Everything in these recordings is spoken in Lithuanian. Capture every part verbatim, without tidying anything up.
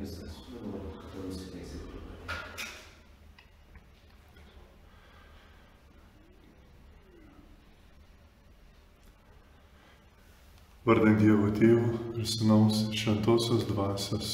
viskas. Tada nusiteiksit. Vardant Dievo Tėvo ir Sūnaus Šventosios Dvasios.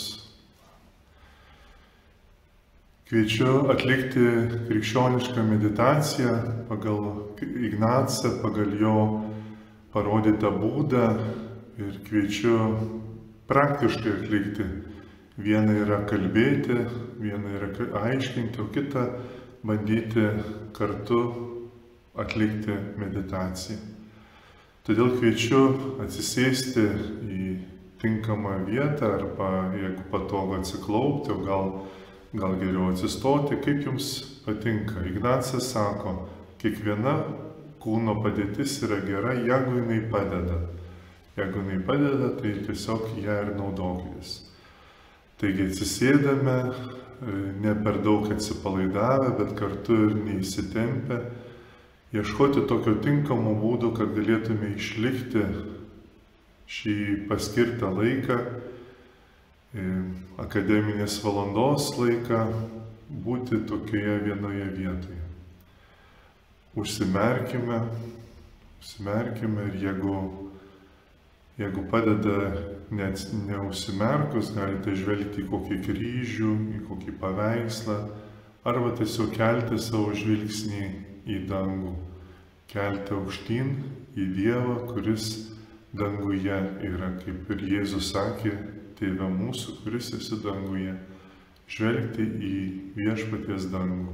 Kviečiu atlikti krikščionišką meditaciją pagal Ignacą, pagal jo parodytą būdą ir kviečiu praktiškai atlikti. Viena yra kalbėti, viena yra aiškinti, o kita bandyti kartu atlikti meditaciją. Todėl kviečiu atsisėsti į tinkamą vietą arba, jeigu patogu, atsiklaupti, o gal, gal geriau atsistoti, kaip jums patinka. Ignacas sako, kiekviena kūno padėtis yra gera, jeigu jinai padeda. Jeigu jinai padeda, tai tiesiog ją ir naudokitės. Taigi atsisėdame, ne per daug atsipalaidavę, bet kartu ir neįsitempę. Ieškoti tokio tinkamo būdo, kad galėtume išlikti šį paskirtą laiką, akademinės valandos laiką, būti tokioje vienoje vietoje. Užsimerkime, užsimerkime ir jeigu, jeigu padeda net neužsimerkus, galite žvelgti į kokį kryžių, į kokį paveikslą, arba tiesiog kelti savo žvilgsnį į dangų, kelti aukštyn į Dievą, kuris danguje yra, kaip ir Jėzus sakė, Tėve mūsų, kuris esi danguje, žvelgti į viešpaties dangų.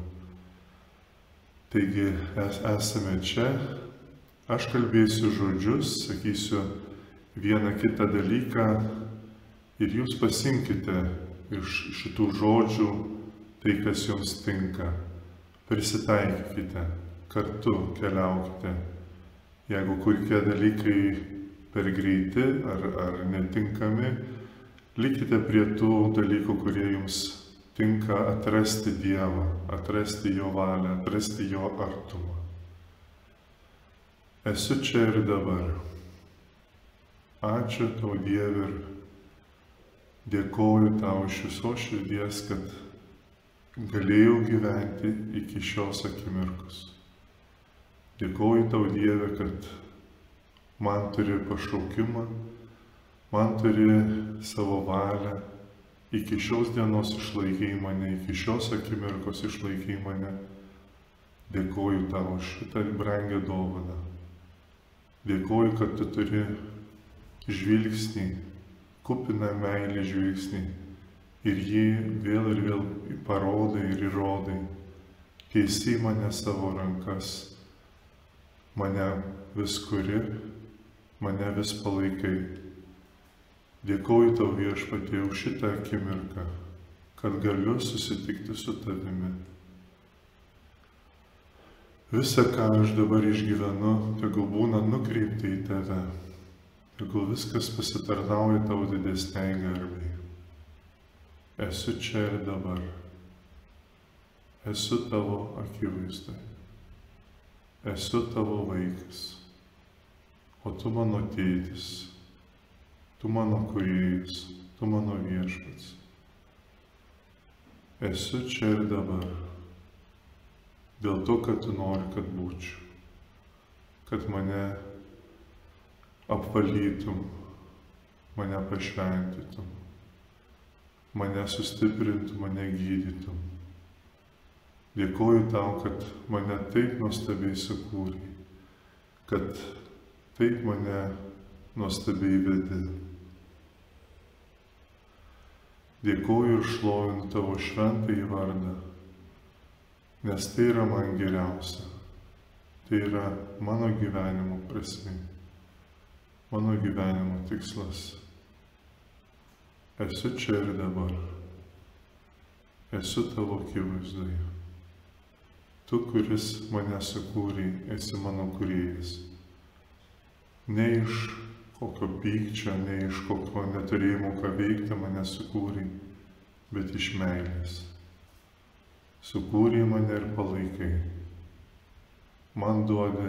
Taigi es, esame čia, aš kalbėsiu žodžius, sakysiu vieną kitą dalyką ir jūs pasimkite iš šitų žodžių tai, kas jums tinka. Prisitaikykite, kartu keliaukite. Jeigu kokie dalykai per greiti ar, ar netinkami, likite prie tų dalykų, kurie jums tinka atrasti Dievą, atrasti Jo valią, atrasti Jo artumą. Esu čia ir dabar. Ačiū tau, Dieve, ir dėkoju tau iš visos širdies, kad galėjau gyventi iki šios akimirkos. Dėkoju tau, Dieve, kad man turi pašaukimą, man turi savo valią, iki šios dienos išlaikei mane, iki šios akimirkos išlaikei mane. Dėkoju tau už šitą brangią dovaną. Dėkoju, kad tu turi žvilgsnį, kupiną meilį žvilgsnį, ir jį vėl ir vėl parodai ir įrodai. Tiesi mane savo rankas, mane vis kuri, mane vis palaikai. Dėkoju tau, Viešpatie, už šitą akimirką, kad galiu susitikti su tavimi. Visa, ką aš dabar išgyvenu, tegul būna nukreipta į tave, tegul viskas pasitarnauja tavo didesniai garbei. Esu čia ir dabar. Esu tavo akivaizdai. Esu tavo vaikas. O tu mano tėtis. Tu mano kūrėjas. Tu mano viešpats. Esu čia ir dabar. Dėl to, kad tu nori, kad būčiau. Kad mane apvalytum. Mane pašventytum. Mane sustiprintum, mane gydytum. Dėkoju tau, kad mane taip nuostabiai sukūrei, kad taip mane nuostabiai vedi. Dėkoju ir šlovinu tavo šventąjį vardą, nes tai yra man geriausia. Tai yra mano gyvenimo prasmė, mano gyvenimo tikslas. Esu čia ir dabar. Esu tavo akivaizdoje. Tu, kuris mane sukūrei, esi mano kūrėjas. Ne iš kokio pykčio, ne iš kokio neturėjimo ką veikti mane sukūrei, bet iš meilės. Sukūrei mane ir palaikai. Man duodi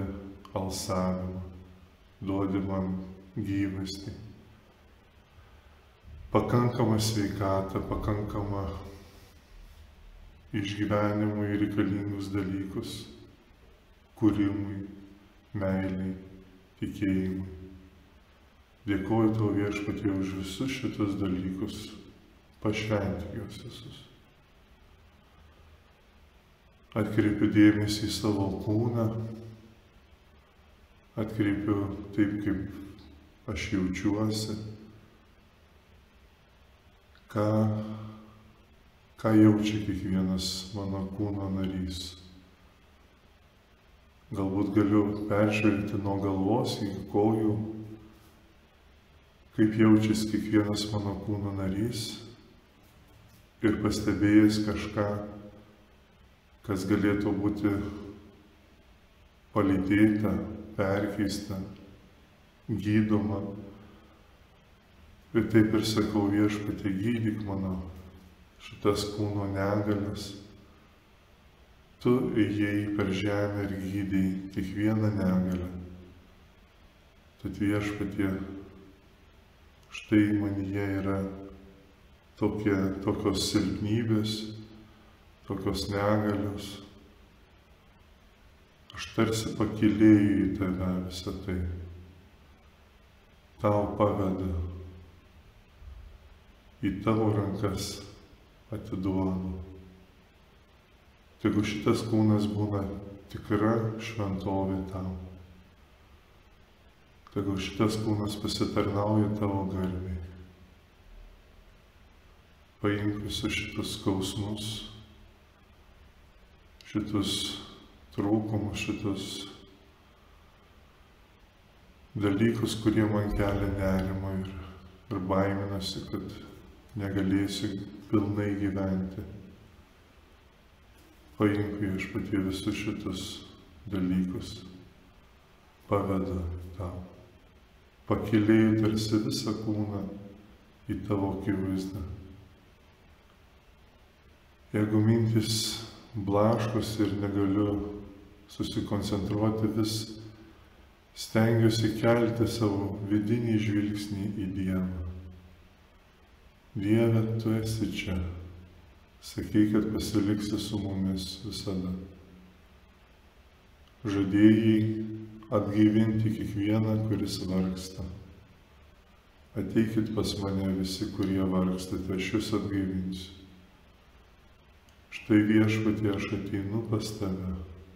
alsavimą, duodi man gyvastį. pakankamą sveikatą, pakankamą išgyvenimui reikalingus dalykus, kūrimui, meiliai, tikėjimui. Dėkoju tau viešpatie už visus šitus dalykus, pašventik juos visus. Atkreipiu dėmesį į savo kūną, atkreipiu taip, kaip aš jaučiuosi, ką, ką jaučia kiekvienas mano kūno narys. Galbūt galiu peržvelgti nuo galvos į kojų, kaip jaučiasi kiekvienas mano kūno narys ir pastebėjęs kažką, kas galėtų būti palydėta, perkeista, gydoma. Ir taip ir sakau, viešpatie, gydyk mano šitas kūno negalias. Tu ėjai per žemę ir gydei kiekvieną negalę. Tad viešpatie, štai manyje yra tokie, tokios silpnybės, tokios negalios. Aš tarsi pakylėju į tave visą tai. Tau pavedu. Į tavo rankas atiduodu. Tegu šitas kūnas būna tikra šventovė tau. Tegu šitas kūnas pasitarnauja tavo garbei. Paimk visus šitus skausmus, šitus trūkumus, šitus dalykus, kurie man kelia nerimą ir, ir baiminasi, kad negalėsiu pilnai gyventi. Paimk viešpatie visus šitus dalykus, pavedu tau. Pakylėjau tarsi visą kūną į tavo akivaizdą. Jeigu mintis blaškosi ir negaliu susikoncentruoti, vis stengiuosi kelti savo vidinį žvilgsnį į Dievą. Dieve, tu esi čia. Sakei, kad pasiliksi su mumis visada. Žadėjai atgaivinti kiekvieną, kuris vargsta. Ateikit pas mane visi, kurie vargstate, aš jūs atgaivinsiu. Štai viešpatie, aš ateinu pas tave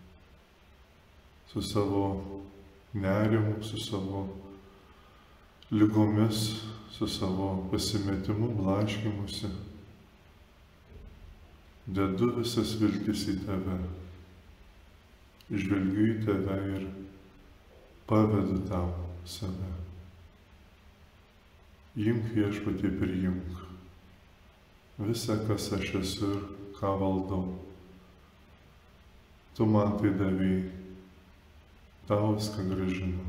su savo nerimu, su savo ligomis, su savo pasimetimu, blaškymusi. Dedu visas viltis į tave, žvelgiu į tave ir pavedu tau save. Imk viešpatie, priimk visą, kas aš esu ir ką valdau. Tu man tai davei, tau viską grąžinu.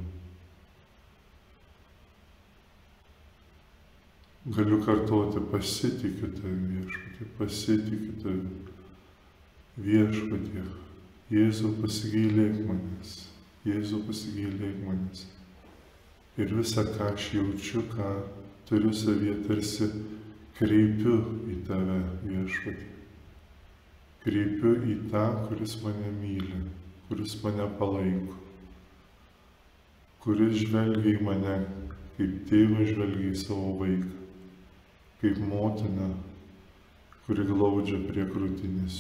Galiu kartuoti, pasitikiu tavimi, viešpatie, pasitikiu tavimi. Viešpatie, Jėzau, pasigailėk manęs, Jėzau, pasigailėk manęs. Ir visą, ką aš jaučiu, ką turiu savyje, tarsi kreipiu į tave, viešpatie. Kreipiu į tą, kuris mane myli, kuris mane palaiko, kuris žvelgia į mane, kaip tėvas žvelgia į savo vaiką, kaip motina, kuri glaudžia prie krūtinės.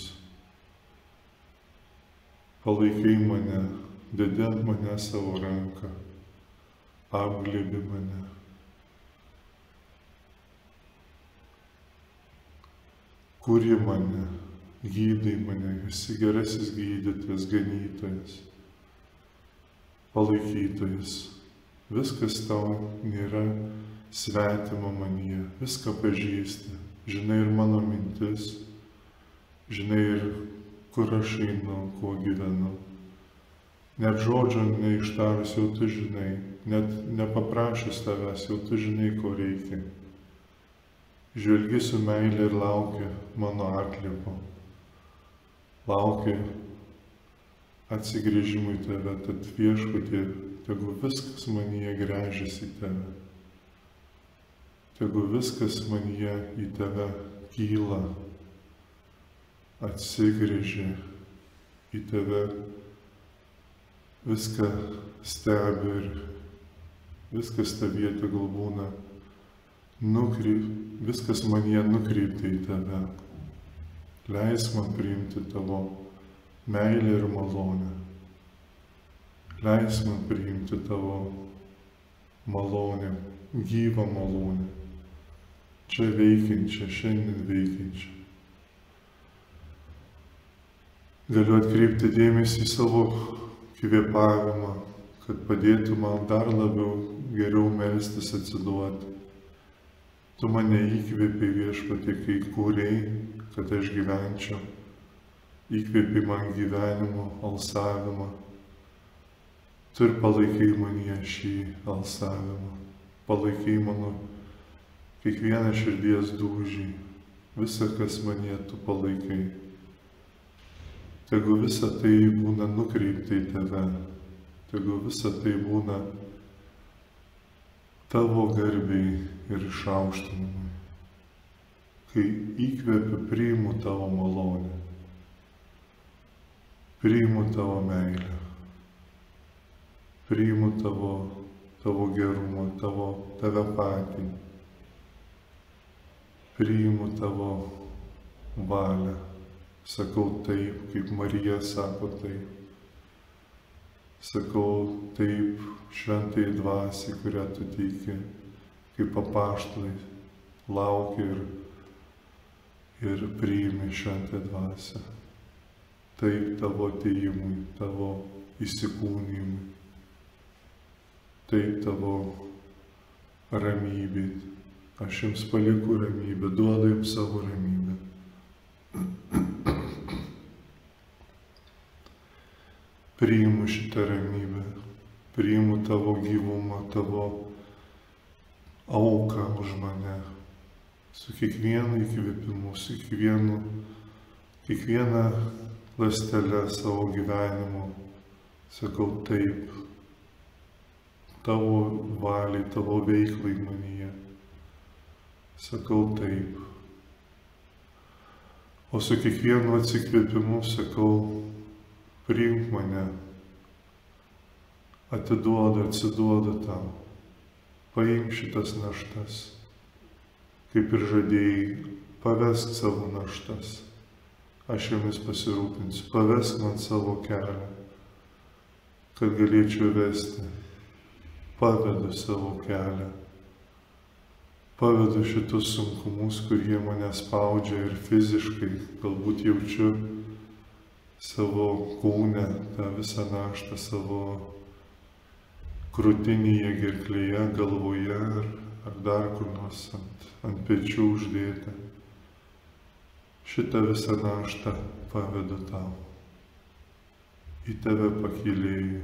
Palaikai mane, dedi ant mane savo ranką, apglėbi mane. Kuri mane, gydai mane, esi gerasis gydytojas, ganytojas, palaikytojas. Viskas tau nėra svetima manyje, viską pažįsti. Žinai ir mano mintis, žinai ir kur aš einu, kuo gyvenu. Net žodžio neištarus jau tu žinai, net nepaprašęs tavęs jau tu žinai, ko reikia. Žvelgi su meilė ir lauki mano atliepų. Lauki atsigrįžimui tave, tad viešpatie, tegu viskas manyje gręžiasi į tave. tegu viskas manyje į tave kyla, atsigręžia į tave, viską stebi ir viskas tavyje tegul būna, nukryp, viskas manyje nukreipta į tave. Leis man priimti tavo meilę ir malonę. Leis man priimti tavo malonę, gyvą malonę, čia veikiančią, šiandien veikiančią. Galiu atkreipti dėmesį į savo kvėpavimą, kad padėtų man dar labiau geriau melstis, atsiduoti. Tu mane įkvėpi, Viešpatie, kai kūrei, kad aš gyvenčiau. Įkvėpi man gyvenimo alsavimą. Tu ir palaikai manyje šį alsavimą. Palaikai mano kiekvieną širdies dūžį. Visa, kas manyje tu palaikai. Tegu visa tai būna nukreipta į tave. Tegu visa tai būna tavo garbei ir išaukštinimui. Kai įkvepiu, priimu tavo malonę. Priimu tavo meilę. Priimu tavo, tavo gerumą, tavo, tave patį. Priimu tavo valią. Sakau taip, kaip Marija sako taip. Sakau taip šventai dvasiai, kurią tu teiki, kaip apaštalai laukia ir, ir priimi šventą dvasią. Taip tavo atėjimui, tavo įsikūnijimui. Taip tavo ramybė. Aš jums palieku ramybę, duodu jums savo ramybę. Priimu šitą ramybę, priimu tavo gyvumą, tavo auką už mane. Su kiekvienu įkvėpimu, su kiekvienu, kiekviena ląstele savo gyvenimu. Sakau taip, tavo valiai, tavo veiklai manyje. Sakau taip. O su kiekvienu atsikvėpimu sakau, priimk mane, atiduodu, atsiduodu tau, paimk šitas naštas, kaip ir žadėjai, pavesk savo naštas, aš jomis pasirūpinsiu, pavesk man savo kelią, kad galėčiau vesti, pavedu savo kelią, pavedu šitus sunkumus, kurie mane spaudžia ir fiziškai, galbūt jaučiu savo kūne, tą visą naštą savo krūtinėje, gerklėje, galvoje ar, ar dar kur nors ant, ant pečių uždėti. Šitą visą naštą pavedu tau. Į tave pakylėjai.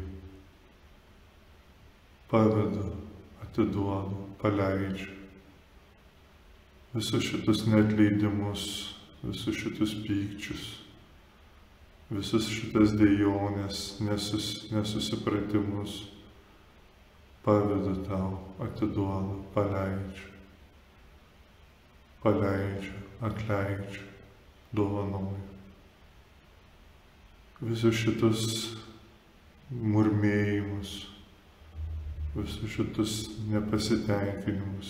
Pavedu, atiduodu, paleidžiu. Visus šitus neatleidimus, visus šitus pykčius. Visus šitas dejonės, nesus, nesusipratimus pavedu tau, atiduodu, paleidžiu, paleidžiu, atleidžiu, dovanoju. Visus šitus murmėjimus, visus šitus nepasitenkinimus,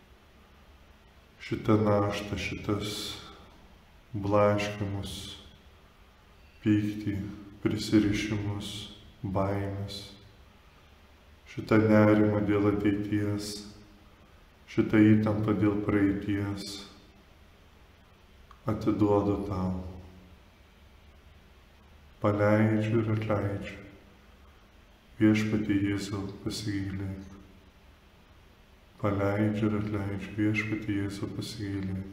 šitą naštą, šitas blaškymus, pyktį, prisirišimus, baimės, šitą nerimą dėl ateities, šitą įtampą dėl praeities, atiduodu tau. Paleidžiu ir atleidžiu. Viešpatie Jėzau, pasigailėk. Paleidžiu ir atleidžiu. Viešpatie Jėzau, pasigailėk.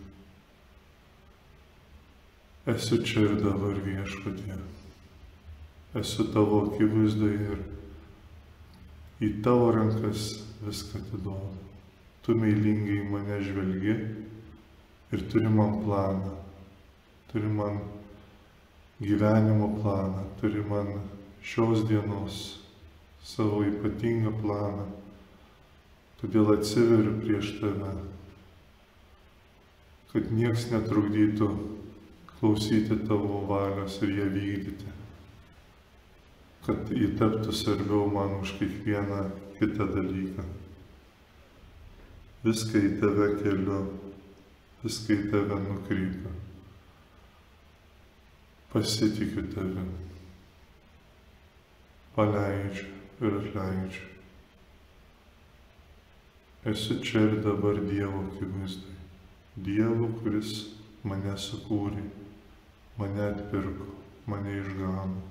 Esu čia ir dabar, Viešpatie. Esu tavo akivaizdoje ir į tavo rankas viską atiduodu. Tu meilingai į mane žvelgi ir turi man planą. Turi man gyvenimo planą. Turi man šios dienos savo ypatingą planą. Todėl atsiveriu prieš tave kad nieks netrukdytų klausyti tavo valios ir ją vykdyti, kad ji taptų svarbiau man už kiekvieną kitą dalyką. Viską į tave keliu, viską į tave nukreipiu. Pasitikiu tave, paleidžiu ir atleidžiu. Esu čia ir dabar Dievo akivaizdai. Dievo, kuris mane sukūrė, mane atpirko, mane išgano.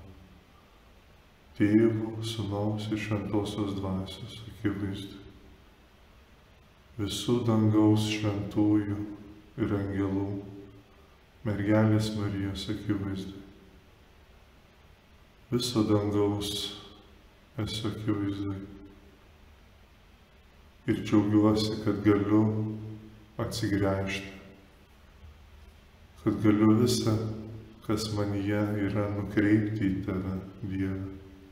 Tėvo, Sūnaus ir Šventosios Dvasios akivaizdai. Visų dangaus šventųjų ir angelų, mergelės Marijos akivaizdai. Viso dangaus esu akivaizdai. Ir džiaugiuosi, kad galiu atsigręžti, kad galiu visą, kas manyje yra, nukreipti į tave, Dieve.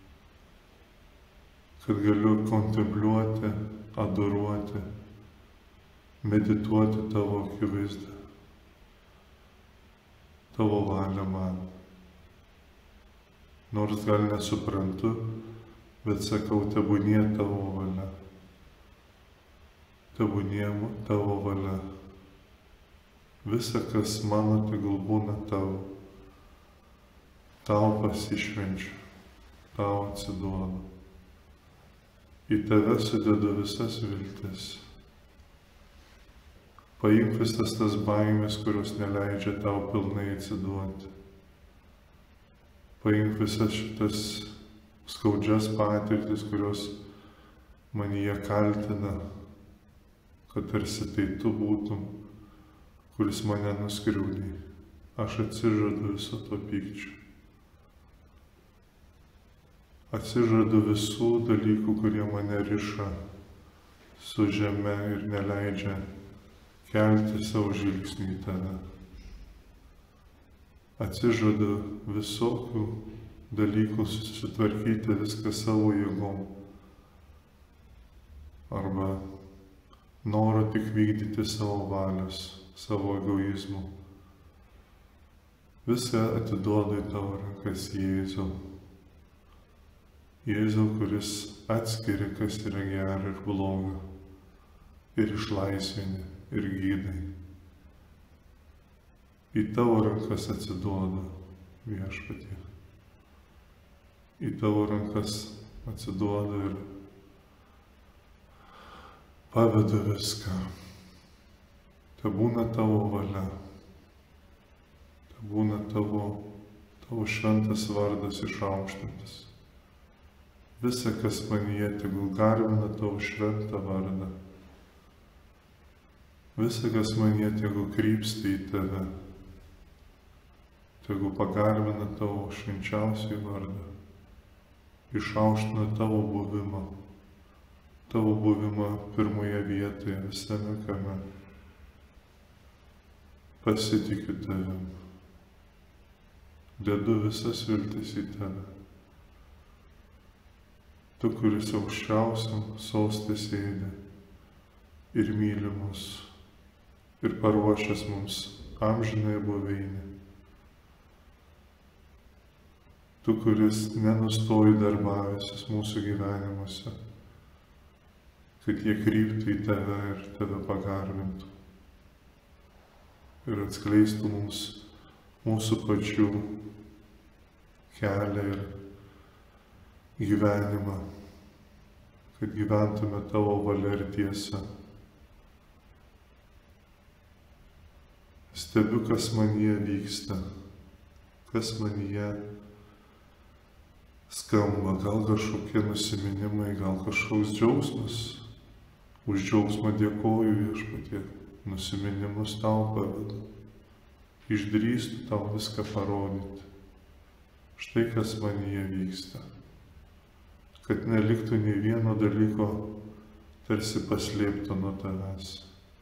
Kad galiu kontempliuoti, adoruoti, medituoti tavo akivaizdą, tavo valią man. Nors gal nesuprantu, bet sakau, tebūnie tavo valia. Tebūnie tavo valia. Visa, kas mano, tegul būna tavo. Tau pasišvenčiu, tau atsiduodu. Į tave sudedu visas viltis. Paimk visas tas baimės, kurios neleidžia tau pilnai atsiduoti. Paimk visas šitas skaudžias patirtis, kurios manyje kaltina, kad tarsi tai tu būtum, kuris mane nuskriaudė. Aš atsižadu viso to pykčio. Atsižadu visų dalykų, kurie mane riša su žeme ir neleidžia kelti savo žvilgsnį į tave. Atsižadu visokių dalykų susitvarkyti viską savo jėgom. Arba noro tik vykdyti savo valios, savo egoizmų. Viską atiduodu į tavo rankas, Jėzau. Jėzau, kuris atskiria, kas yra gera ir bloga. Ir išlaisvini, ir gydai. Į tavo rankas atsiduodu, Viešpatie. Į tavo rankas atsiduodu ir pavedu viską. Tebūna tavo valia. Tebūna tavo, tavo šventas vardas išaukštintas. Visa, kas manyje, tegul garbina tavo šventą vardą. Visa, kas manyje, tegul krypsta į tave. Tegul pagarbina tavo švenčiausią vardą. Išaukština tavo buvimą. Tavo buvimą pirmoje vietoje visame kame. Pasitikiu tavim. Dedu visas viltis į tave. Tu, kuris aukščiausiam soste sėdi ir myli mus ir paruošęs mums amžinąją buveinę. Tu, kuris nenustoji darbavęsis mūsų gyvenimuose, kad jie kryptų į tave ir tave pagarbintų ir atskleistų mums mūsų pačių kelią ir gyvenimą, kad gyventume tavo valia ir tiesa. Stebiu, kas manyje vyksta, kas manyje skamba, gal kažkokie nusiminimai, gal kažkoks džiaugsmas. Už džiaugsmą dėkoju, Viešpatie, nusiminimus tau pavedu. Išdrįstu tau viską parodyti. Štai kas manyje vyksta. Kad neliktų nei vieno dalyko tarsi paslėpto nuo tavęs.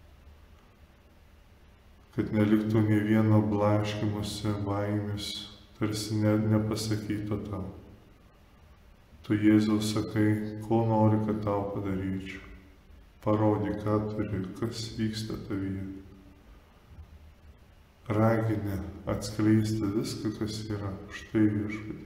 Kad neliktų nei vieno blaškymosi, baimės, tarsi ne, nepasakyto tau. Tu, Jėzau, sakai, ko nori, kad tau padaryčiau. Parodyk, ką turi, kas vyksta tavyje. raginę atskleisti viską, kas yra. Štai Viešpatie.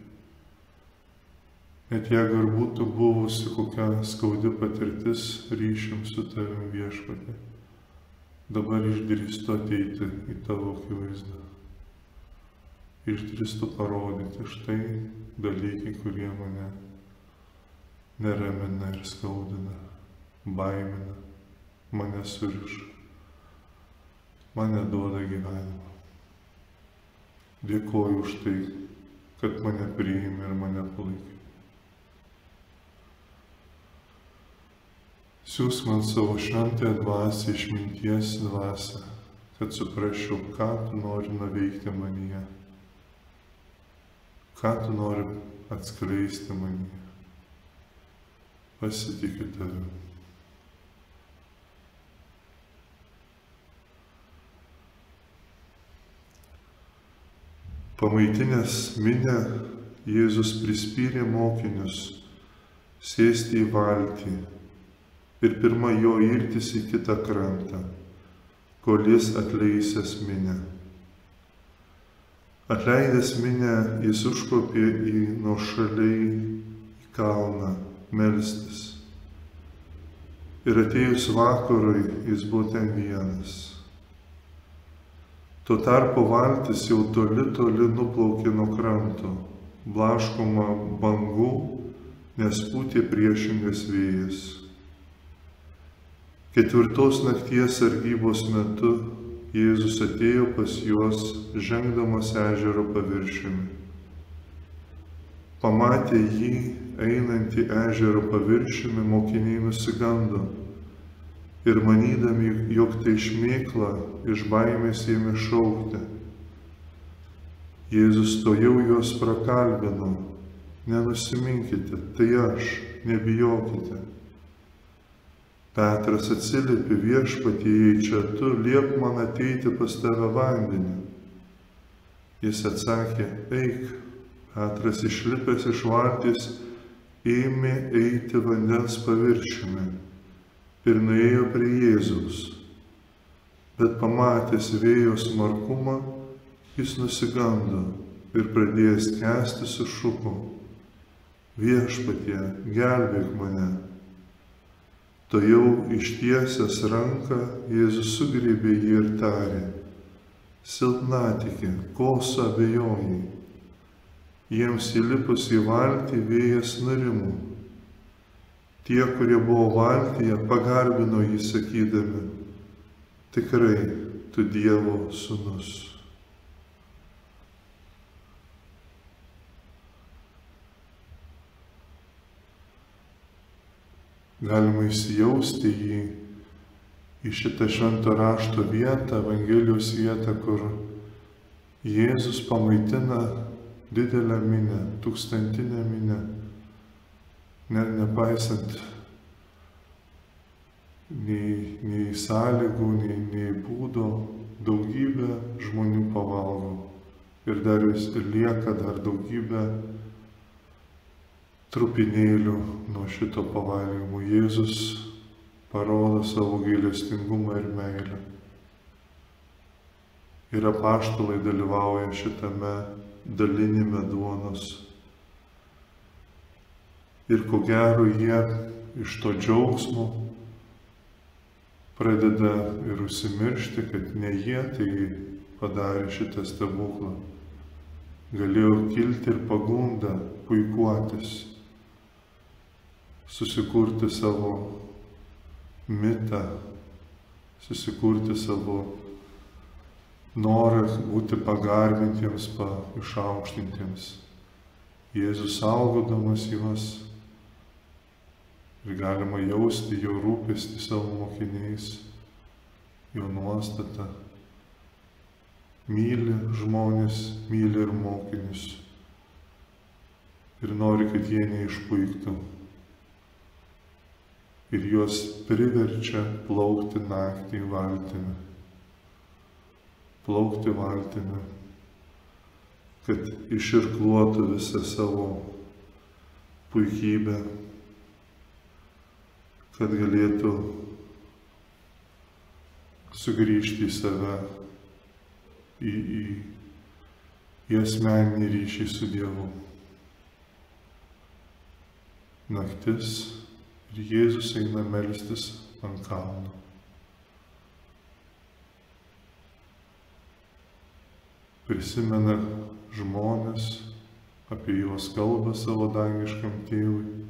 Net jeigu ir būtų buvusi kokia skaudi patirtis ryšium su tavim, Viešpatie, dabar išdrįstu ateiti į tavo akivaizdą. Išdrįstu parodyti štai dalykai, kurie mane neramina ir skaudina, baimina, mane suriša, mane duoda gyvenimą. Dėkoju už tai, kad mane priimi ir mane palaikai. Siūs man savo šventąją dvasią, išminties dvasią, kad suprasčiau, ką tu nori nuveikti manyje, ką tu nori atskleisti manyje. Pasitikiu tavim. Pamaitinęs minią, Jėzus prispyrė mokinius sėsti į valtį ir pirma jo irtis į kitą krantą, kol jis atleisęs minią. Atleidęs minią, jis užkopė į nuošaliai į kalną melstis. Ir atėjus vakarui, jis buvo ten vienas. Tuo tarpu valtis jau toli toli nuplaukė nuo kranto, blaškoma bangų, nes pūtė priešingas vėjas. Ketvirtos nakties sargybos metu Jėzus atėjo pas juos, žengdamas ežero paviršiumi. Pamatę jį einantį ežero paviršiumi, mokiniai nusigando ir manydami, jog tai šmėkla, iš baimės ėmė šaukti. Jėzus tuojau juos prakalbino: nenusiminkite, tai aš, nebijokite. Petras atsiliepė: Viešpatie, jei čia tu, liep man ateiti pas tave vandeniu. Jis atsakė: eik. Petras išlipęs iš valties ėmė eiti vandens paviršiumi ir nuėjo prie Jėzaus. Bet pamatęs vėjo smarkumą, jis nusigando ir pradėjęs kęsti sušuko: Viešpatie, gelbėk mane. Tuojau ištiesęs ranką, Jėzus sugriebė jį ir tarė: silpnatikė, ko suabejojai? Jiems įlipus į valtį vėjas nurimo. Tie, kurie buvo valtyje, pagarbino jį sakydami: tikrai tu Dievo sūnus. Galima įsijausti į, į šitą švento rašto vietą, Evangelijos vietą, kur Jėzus pamaitina didelę minią, tūkstantinę minią, net nepaisant nei, nei sąlygų, nei, nei būdo, daugybė žmonių pavalgo. Ir dar vis lieka dar daugybė trupinėlių nuo šito pavalgymo. Jėzus parodo savo gailestingumą ir meilę. Ir apaštalai dalyvauja šitame dalinime duonos. Ir ko gero jie iš to džiaugsmo pradeda ir užsimiršti, kad ne jie tai padarė šitą stebuklą. Galėjo kilti ir pagunda puikuotis, susikurti savo mitą, susikurti savo norą būti pagarbintiems, pa, išaukštintiems. Jėzus saugodamas juos ir galima jausti jo rūpestį savo mokiniais, jo nuostatą. Myli žmonės, myli ir mokinius ir nori, kad jie neišpuiktų. Ir juos priverčia plaukti naktį valtimi. Plaukti valtimi, kad iširkluotų visą savo puikybę, kad galėtų sugrįžti į save į, į, į asmeninį ryšį su Dievu. Naktis ir Jėzus eina melstis ant kalno. Prisimena žmonės, apie juos kalba savo dangiškam tėvui,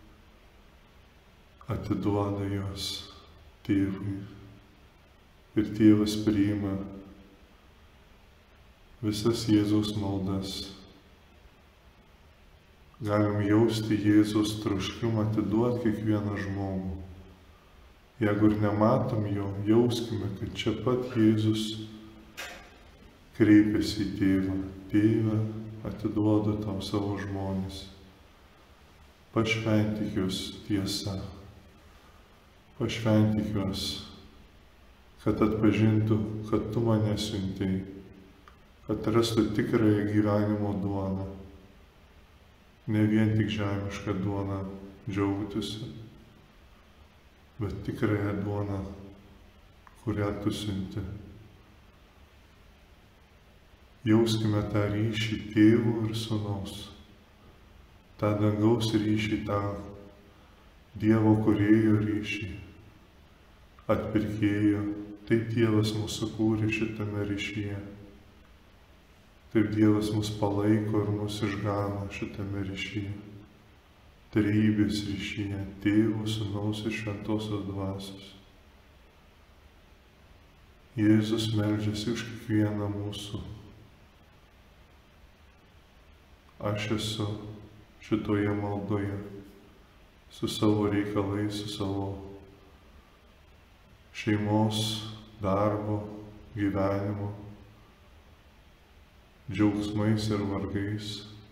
atiduoda juos tėvui ir tėvas priima visas Jėzaus maldas. Galim jausti Jėzaus troškimą atiduoti kiekvieną žmogų. Jeigu ir nematom jo, jauskime, kad čia pat Jėzus kreipiasi į tėvą. Tėvą, atiduodu tau savo žmones. Pašventik juos tiesa. Pašventik juos, kad atpažintų, kad tu mane siuntei, kad rastų tikrąją gyvenimo duoną. Ne vien tik žemišką duoną džiaugtųsi, bet tikrąją duoną, kurią tu siunti. Jauskime tą ryšį tėvų ir sūnaus, tą dangaus ryšį, tą Dievo kūrėjo ryšį, atpirkėjo. Taip Dievas mūsų kūrė šitame ryšyje. Taip Dievas mus palaiko ir mus išgano šitame ryšyje. Trejybės ryšyje, tėvo, sūnaus ir šventosios dvasios. Jėzus meldžiasi už kiekvieną mūsų. Aš esu šitoje maldoje, su savo reikalais, su savo šeimos, darbo, gyvenimo, džiaugsmais ir vargais.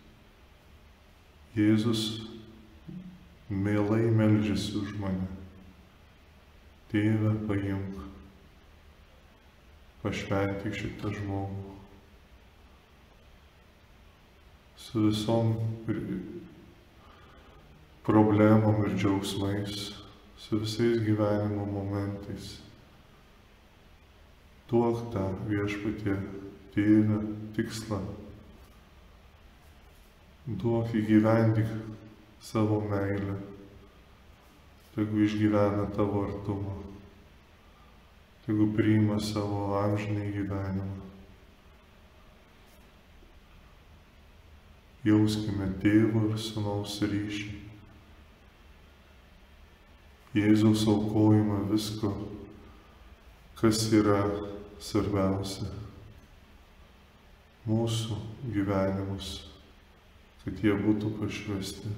Jėzus mielai meldžiasi už mane. Tėve, paimk, pašventik šitą žmogų. Su visom problemom ir džiaugsmais, su visais gyvenimo momentais. Duok tą Viešpatie Tėve tikslą. Duok įgyvendyk savo meilę, tegu išgyvena tavo artumą, tegu priima savo amžinį gyvenimą. Jauskime tėvo ir sūnaus ryšį. Jėzaus aukojimą visko, kas yra svarbiausia. Mūsų gyvenimus, kad jie būtų pašvęsti.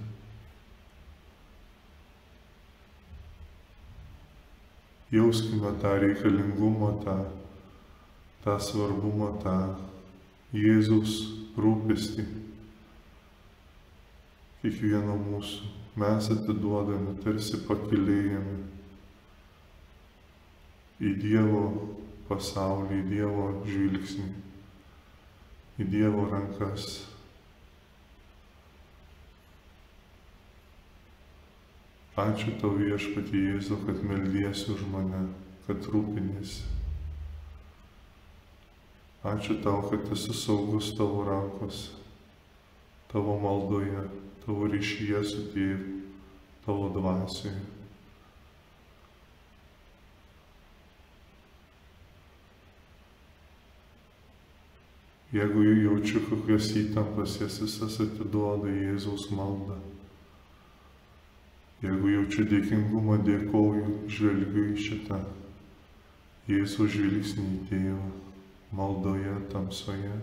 Jauskime tą reikalingumą, tą, tą svarbumą, tą Jėzaus rūpestį. Kiekvieno mūsų mes atiduodami, tarsi pakylėjami į Dievo pasaulį, į Dievo žvilgsnį, į Dievo rankas. Ačiū tau, Viešpatie Jėzau, kad meldiesi už mane, kad rūpiniesi. Ačiū tau, kad esu saugus tavo rankos, tavo maldoje, tavo ryšyje su tėvu, tavo dvasioje. Jeigu jaučiu kokias įtampas, jas visas atiduoda Jėzaus maldą. Jeigu jaučiu dėkingumą, dėkoju, žvelgiu į šitą Jėzaus žvilgsnį į tėvą, maldoje, tamsoje,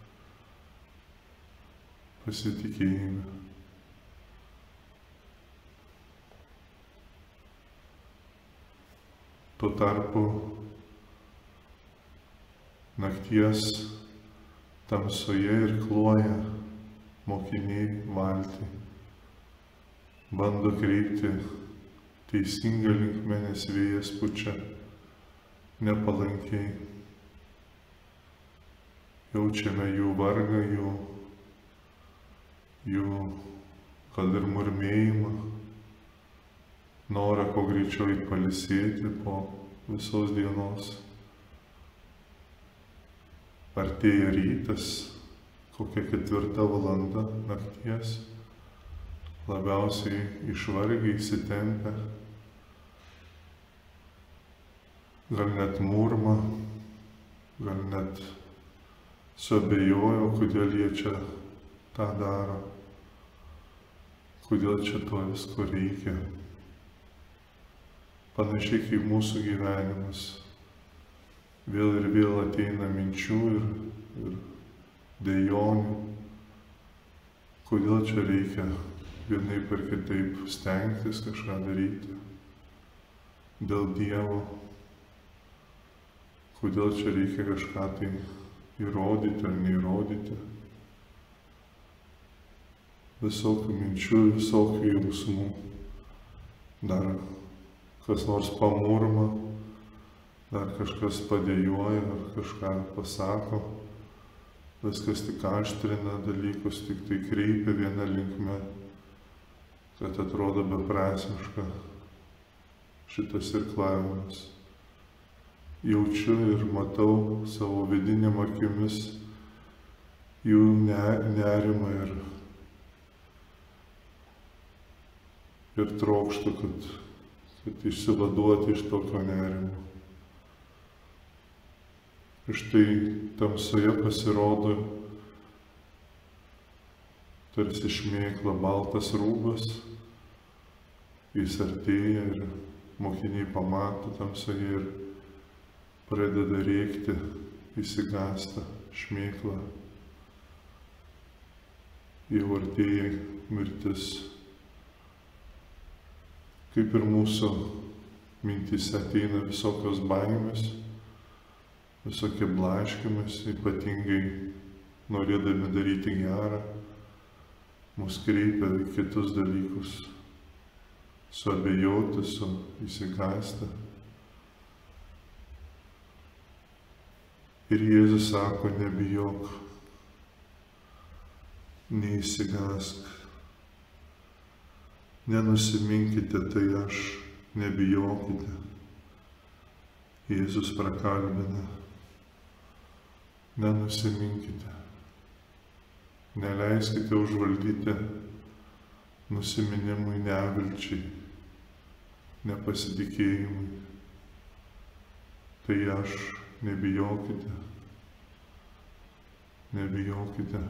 pasitikėjime. Tuo tarpu nakties tamsoje ir kloja mokiniai valtį. Bando kreipti teisingą linkmę, nes vėjas pučia nepalankiai. Jaučiame jų vargą, jų, jų kad ir murmėjimą, norą kuo greičiau pailsėti po visos dienos. artėja rytas, kokia ketvirta valanda nakties, labiausiai išvargę, įsitempę, gal net murma, gal net suabejojo, kodėl jie čia tą daro, kodėl čia to visko reikia. Panašiai kaip mūsų gyvenimas. Vėl ir vėl ateina minčių ir, ir dejonių, kodėl čia reikia vienaip ar kitaip stengtis kažką daryti dėl Dievo, kodėl čia reikia kažką tai įrodyti ar neįrodyti. Visokių minčių, visokių jausmų. Dar kas nors pamurma, dar kažkas padėjoja ar kažką pasako, viskas tik aštrina dalykus, tik tai kreipia vieną linkme, kad atrodo beprasmiška šitas irklavimas. Jaučiu ir matau savo vidinėm akimis jų nerimą ir, ir trokštų, kad, kad išsivaduoti iš tokio nerimo. Ir štai tamsoje pasirodo tarsi šmėkla baltas rūbas, jis artėja ir mokiniai pamato tamsoje ir pradeda rėkti, išsigąsta šmėkla. Jau artėja mirtis. Kaip ir mūsų mintyse ateina visokios baimės, visokie blaškymas, ypatingai norėdami daryti gerą, mus kreipia į kitus dalykus, suabejoti, su įsigąsti. Ir Jėzus sako, nebijok, neįsigąsk, nenusiminkite, tai aš, nebijokite. Jėzus prakalbina, nenusiminkite, neleiskite užvaldyti nusiminimui, nevilčiai, nepasitikėjimui. Tai aš, nebijokite, nebijokite.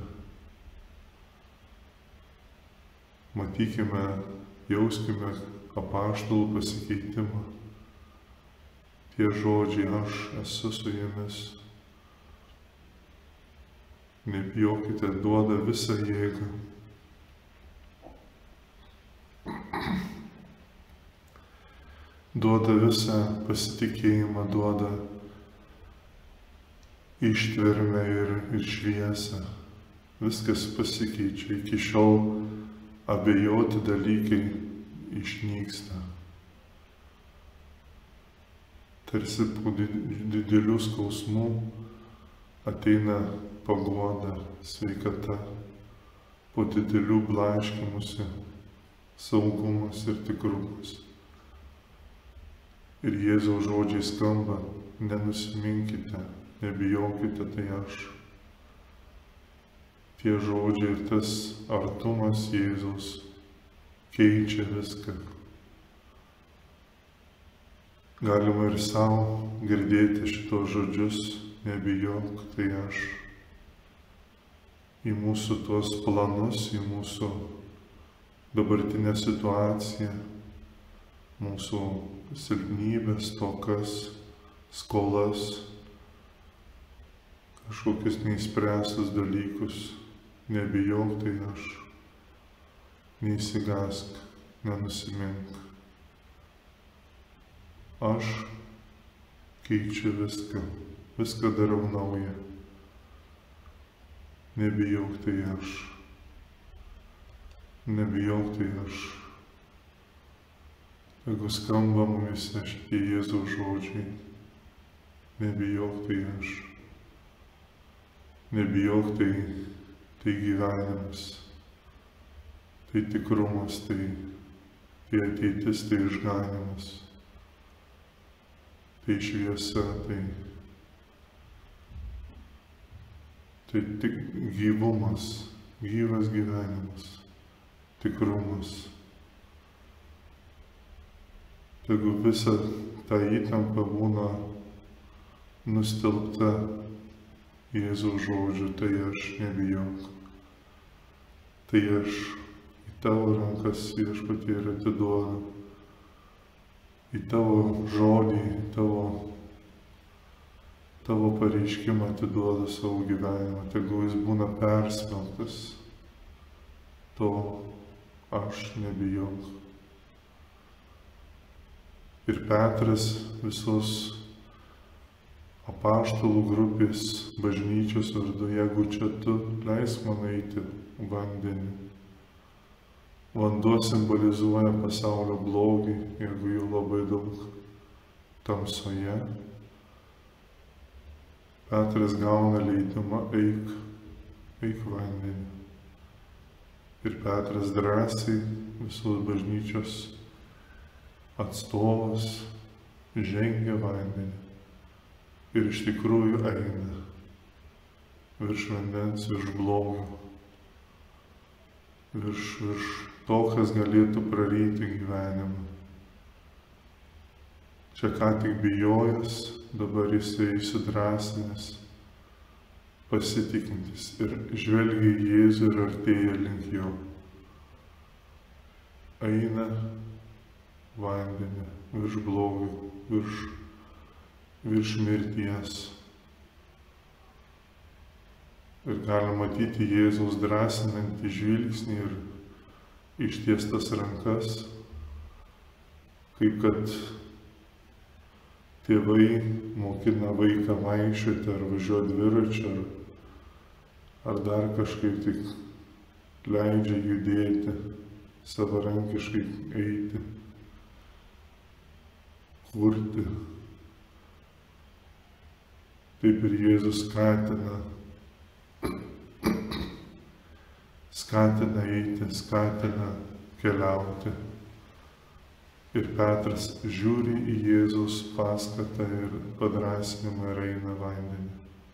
Matykime, jauskime apaštalų pasikeitimą. Tie žodžiai, aš esu su jumis. Nebijokite, duoda visą jėgą. Duoda visą pasitikėjimą, duoda ištvermę ir, ir šviesą. Viskas pasikeičia. Iki šiol abejoti dalykai išnyksta. Tarsi po didelių skausmų ateina paguoda, sveikata, po didelių blaškymusi, saugumas ir tikrumas. Ir Jėzaus žodžiai skamba, nenusiminkite, nebijokite, tai aš. Tie žodžiai ir tas artumas Jėzaus keičia viską. Galima ir savo girdėti šitos žodžius, nebijok, tai aš. Į mūsų tuos planus, į mūsų dabartinę situaciją, mūsų silpnybės, tokas, skolas, kažkokius neįspręstus dalykus. Nebijok, tai aš. Neįsigąsk, nenusimink. Aš keičiu viską, viską darau naują. Nebijok, tai aš. Nebijok, tai aš. Jeigu skamba mumise šitie Jėzaus žodžiai, nebijok, tai aš. Nebijok, tai, tai gyvenimas, tai tikrumas, tai, tai ateitis, tai išganimas, tai šviesa, tai, Tai tik gyvumas, gyvas gyvenimas, tikrumas. Jeigu visa ta įtampa būna nustelbta Jėzaus žodžiu, tai aš nebijok. Tai aš į tavo rankas viešpatie ir atiduodu. Į tavo žodį, į tavo, tavo pareiškimą atiduodu savo gyvenimą. Tegu jis būna persmelktas. To aš nebijok. Ir Petras visos apaštalų grupės bažnyčios vardu, jeigu čia tu leisk man eiti vandenį. Vanduo simbolizuoja pasaulio blogį, jeigu jų labai daug tamsoje. Petras gauna leidimą, eik, eik vandenį. Ir Petras drąsiai visos bažnyčios atstovas žengia vandenį. Ir iš tikrųjų eina virš vandens, virš blogio, virš, virš to, kas galėtų praryti gyvenimą. Čia ką tik bijojęs, dabar jisai įsidrasinęs, pasitikintis ir žvelgia į Jėzų ir artėja link jo. Eina vandenį virš blogio, virš virš mirties. Ir galima matyti Jėzaus drąsinantį žvilgsnį ir ištiestas rankas, kaip kad tėvai mokina vaiką vaikščioti ar važiuoti dviračiu, ar, ar dar kažkaip tik leidžia judėti, savarankiškai eiti, kurti. Taip ir Jėzus skatina, skatina eiti, skatina keliauti. Ir Petras žiūri į Jėzaus paskatą ir padrąsinimą ir eina vandenį.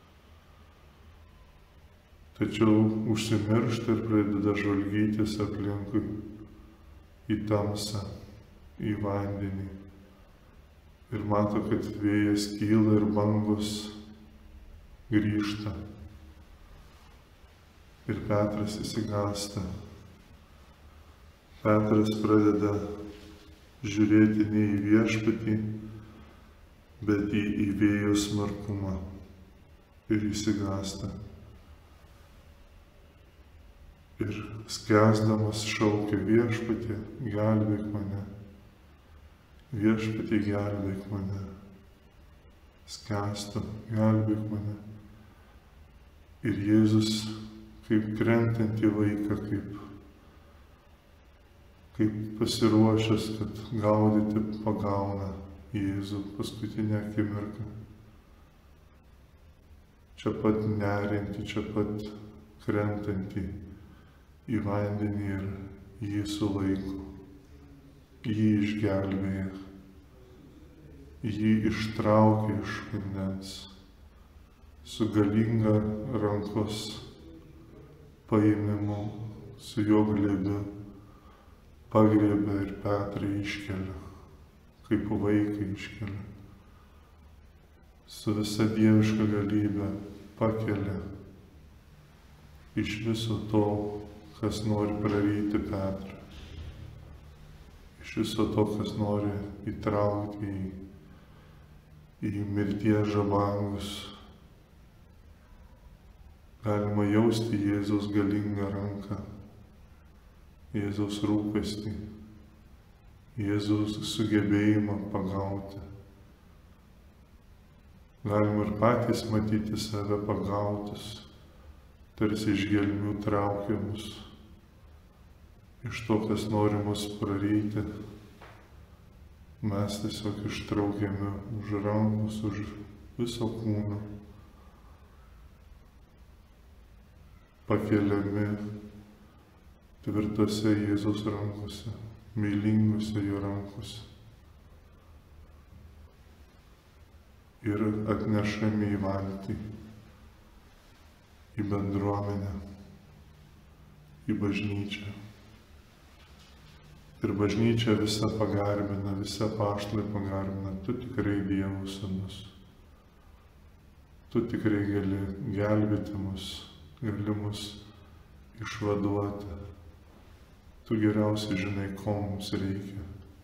Tačiau užsimiršta ir pradeda žvalgytis aplinkui į tamsą, į vandenį. Ir mato, kad vėjas kyla ir bangos grįžta. Ir Petras įsigąsta. Petras pradeda žiūrėti ne į viešpatį, bet į, į vėjo smarkumą. Ir įsigąsta. Ir skęsdamas šaukia viešpatį, gelbėk mane. Viešpatį, gelbėk mane. Skęstu, gelbėk mane. Ir Jėzus, kaip krentantį vaiką, kaip, kaip pasiruošęs, kad gaudyti, pagauna Jėzų paskutinę akimirką. Čia pat nerinti, čia pat krentantį į vandenį ir jį sulaiko, jį išgelbėja, jį ištraukia iš vandens. Su galinga rankos paėmimu, su jo glėbiu pagriebia ir Petrą iškelia, kaip vaiką iškelia. Su visa dieviška galybė pakelia iš viso to, kas nori praryti Petrą. Iš viso to, kas nori įtraukti į, į mirties žabangus. Galima jausti Jėzaus galingą ranką, Jėzaus rūpestį, Jėzaus sugebėjimą pagauti. Galima ir patys matyti save pagautus, tarsi iš gelmių traukiamus, iš to, kas nori mus praryti. Mes tiesiog ištraukiami už rankos, už viso kūno. Pakeliami tvirtose Jėzaus rankose, meilingose jo rankose. Ir atnešami į valtį, į bendruomenę, į bažnyčią. Ir bažnyčia visa pagarbina, visa apaštalai pagarbina, tu tikrai Dievo sūnus. Tu tikrai gali gelbėti mus, gali mus išvaduoti. Tu geriausiai žinai, ko mums reikia.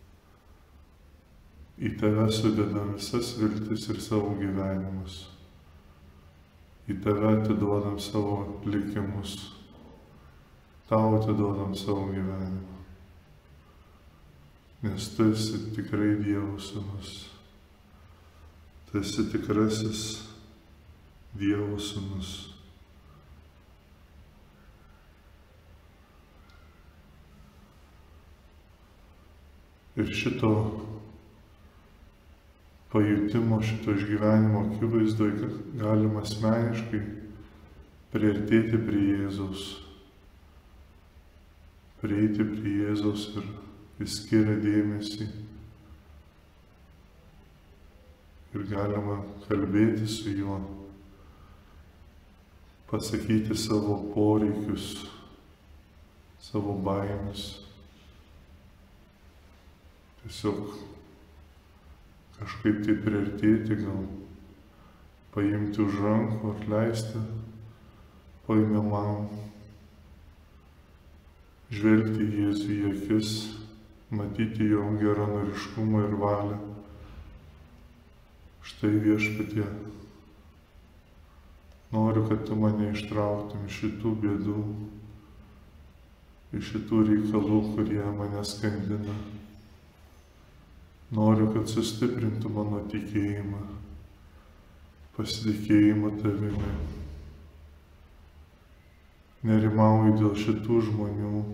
Į tave sudedam visas viltis ir savo gyvenimus. Į tave atiduodam savo likimus. Tau atiduodam savo gyvenimą. Nes tu esi tikrai Dievo sūnus. Tu esi tikrasis Dievo sūnus. Ir šito pajutimo, šito išgyvenimo akivaizdoje galima asmeniškai priartėti prie Jėzaus. Prieiti prie Jėzaus ir jis skiria dėmesį. Ir galima kalbėti su juo, pasakyti savo poreikius, savo baimės. Tiesiog kažkaip tai priartėti, gal paimti už rankų, atleisti paimamam, žvelgti Jėzui į akis, matyti jo geranoriškumą ir valią. Štai Viešpatie, noriu, kad tu mane ištrauktum iš šitų bėdų, iš šitų reikalų, kurie mane skandina. Noriu, kad sustiprintų mano tikėjimą, pasitikėjimą tavimi. Nerimauju dėl šitų žmonių,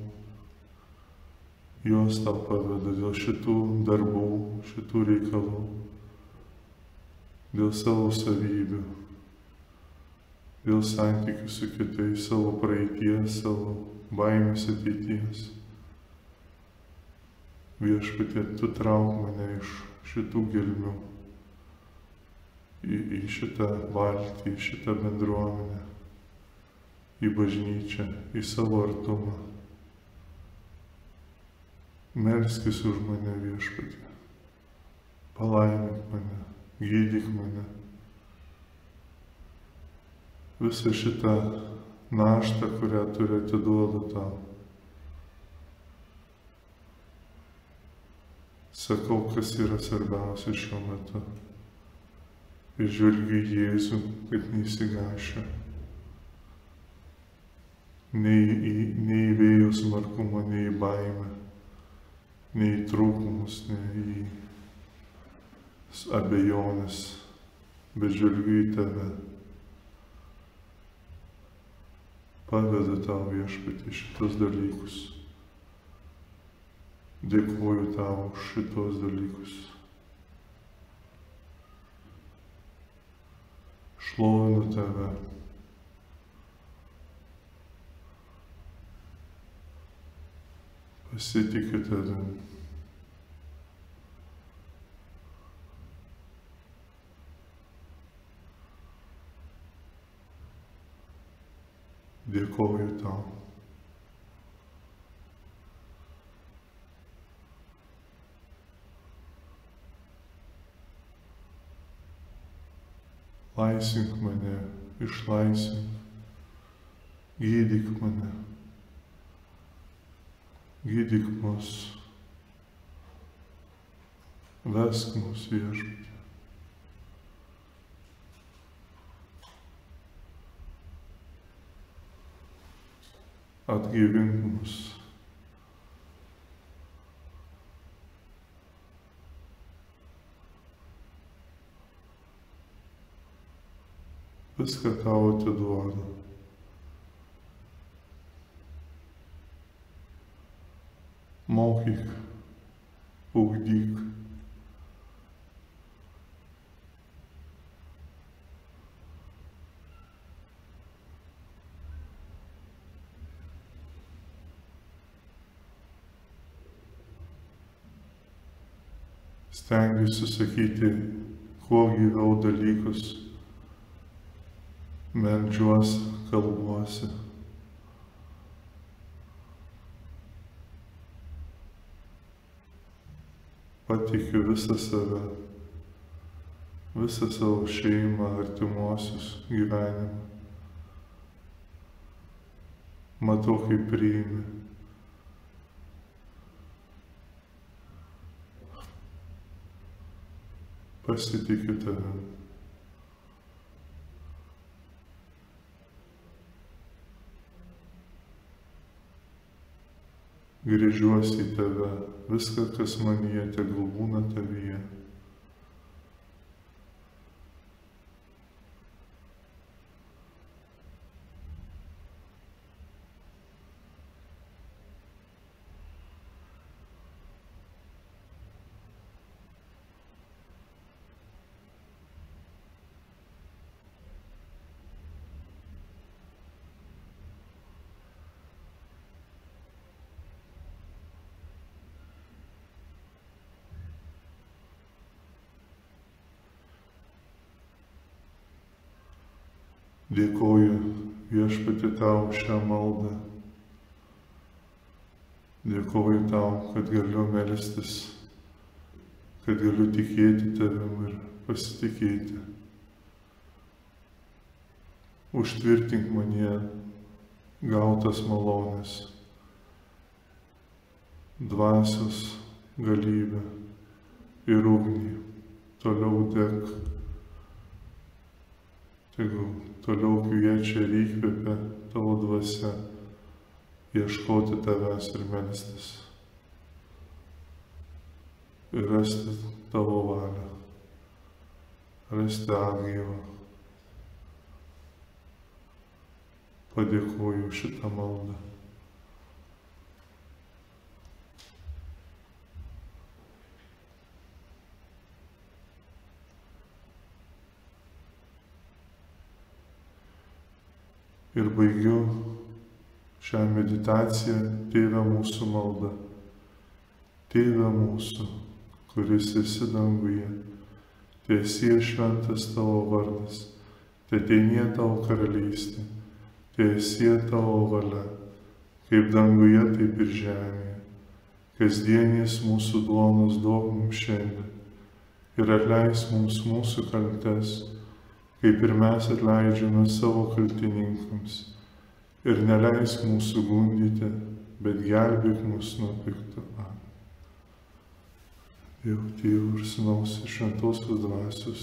juos tau pavedu, dėl šitų darbų, šitų reikalų, dėl savo savybių, dėl santykių su kitais, savo praeities, savo baimės ateities. Viešpatie, tu trauk mane iš šitų gelmių, į, į šitą valtį, į šitą bendruomenę, į bažnyčią, į savo artumą. Melskis už mane, Viešpatie, palaimink mane, gydyk mane. Visą šitą naštą, kurią turiu, atiduodu tau. Sakau, kas yra svarbiausia šiuo metu. Ir žvelgiu į Jėzų, kad neįsigąsčiau. Nei į, nei į vėjo smarkumą, nei į baimę, nei į trūkumus, nei į abejonės, bet žvelgiu į tave. Pavedu tau, Viešpatie, šitos dalykus. Dėkuoju tau už šitos dalykus. Šlovinu tave. Pasitikiu tavim. Dėkuoju tau. Laisvink mane, išlaisvink, gydyk mane, gydyk mus, vesk mus, Viešpatie. Atgaivink mus. Viską tau atiduodu. Mokyk, ugdyk. Stengiuosi sakyti, kuo gyviau dalykus, meldžiuosi, kalbuosi. Patikiu visą save, visą savo šeimą, artimuosius, gyvenimą. Matau, kaip priimi. Pasitikiu tavim. Grįžiuosi į tave, viską, kas manyje, tegul būna tavyje. Dėkoju Viešpatie tau šią maldą. Dėkoju tau, kad galiu melstis, kad galiu tikėti tavim ir pasitikėti. Užtvirtink manyje gautas malonės, dvasios galybę ir ugnį. Toliau dek. Tegul toliau kviečia ir įkvepia tavo dvasia ieškoti tavęs ir melstis. Ir rasti tavo valią. Rasti atgaivą. Padėkoju šitą maldą. Ir baigiu šią meditaciją Tėve mūsų maldą. Tėve mūsų, kuris esi danguje, teesie šventas tavo vardas, teateinie tavo karalystė, teesie tavo valia, kaip danguje, taip ir žemėje. Kasdienės mūsų duonos duok mums šiandien ir atleisk mums mūsų kaltes, kaip ir mes atleidžiame savo kaltininkams. Ir neleisk mūsų gundyti, bet gelbėk mus nuo pikto. Amen. Dievo Tėvo ir Sūnaus ir Šventosios Dvasios.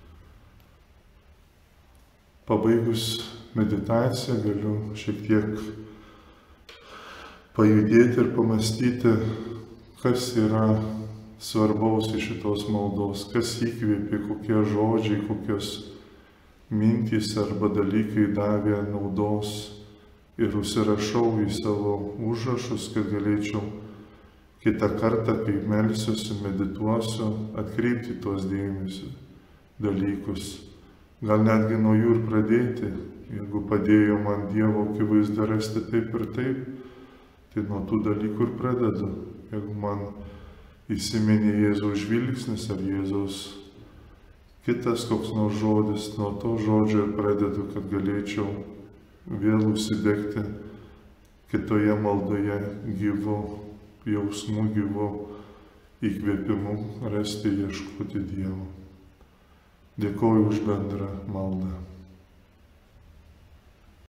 Pabaigus meditaciją galiu šiek tiek pajudėti ir pamastyti, kas yra svarbaus iš šitos maldos, kas įkvėpė, kokie žodžiai, kokios mintys arba dalykai davė naudos ir užsirašau į savo užrašus, kad galėčiau kitą kartą, kai melsiuosi, medituosiu, atkreipti tuos dėmesio dalykus. Gal netgi nuo jų ir pradėti, jeigu padėjo man Dievo akivaizdą rasti taip ir taip, tai nuo tų dalykų ir pradedu. Jeigu man įsiminė Jėzaus žvilgsnis ar Jėzaus kitas koks nors žodis, nuo to žodžio ir pradedu, kad galėčiau vėl užsidegti kitoje maldoje gyvu jausmu, gyvu įkvėpimu, rasti, ieškoti Dievo. Dėkoju už bendrą maldą.